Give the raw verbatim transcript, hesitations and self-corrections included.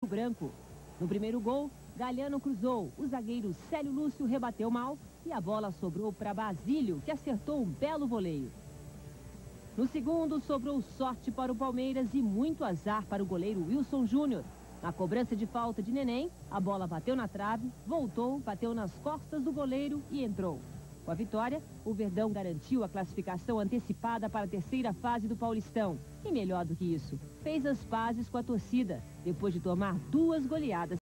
branco. No primeiro gol, Galhardo cruzou, o zagueiro Célio Lúcio rebateu mal e a bola sobrou para Basílio, que acertou um belo voleio. No segundo, sobrou sorte para o Palmeiras e muito azar para o goleiro Wilson Júnior. Na cobrança de falta de Neném, a bola bateu na trave, voltou, bateu nas costas do goleiro e entrou. Com a vitória, o Verdão garantiu a classificação antecipada para a terceira fase do Paulistão. E melhor do que isso, fez as pazes com a torcida, depois de tomar duas goleadas.